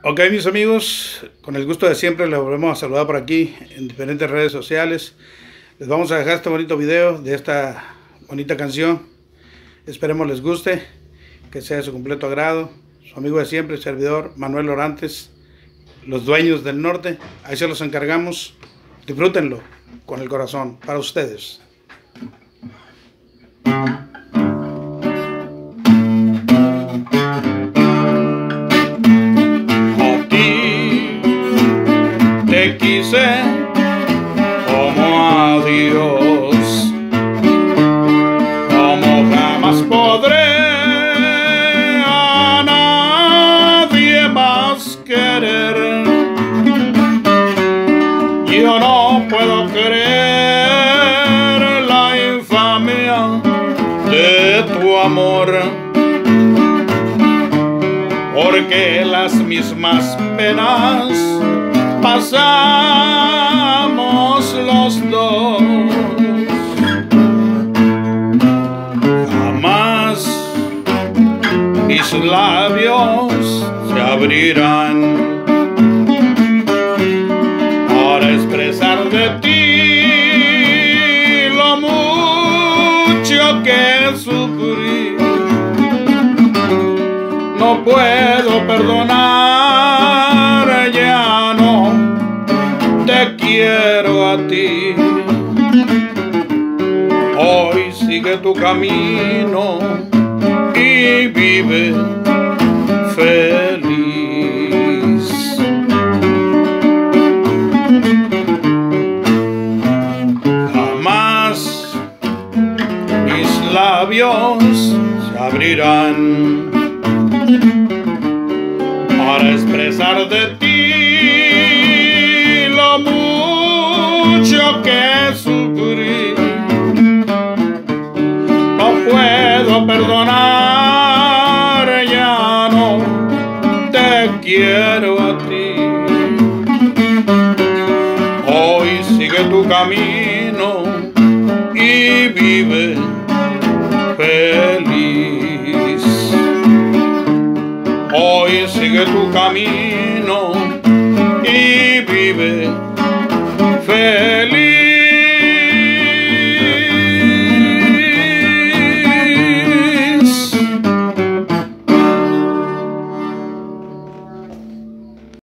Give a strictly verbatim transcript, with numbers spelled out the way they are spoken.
Ok, mis amigos, con el gusto de siempre les volvemos a saludar por aquí en diferentes redes sociales. Les vamos a dejar este bonito video de esta bonita canción. Esperemos les guste, que sea de su completo agrado. Su amigo de siempre, el servidor Manuel Orantes, los dueños del norte. Ahí se los encargamos. Disfrútenlo con el corazón para ustedes. Te quise como a Dios, como jamás podré a nadie más querer. Yo no puedo creer la infamia de tu amor, porque las mismas penas pasamos los dos. Jamás mis labios se abrirán para expresar de ti lo mucho que sufrí. No puedo perdonar, ya no te quiero a ti. Hoy sigue tu camino y vive feliz. Jamás mis labios se abrirán para expresar de ti lo mucho que sufrí. No puedo perdonar, ya no te quiero a ti. Hoy sigue tu camino y vive feliz. Hoy sigue tu camino y vive feliz.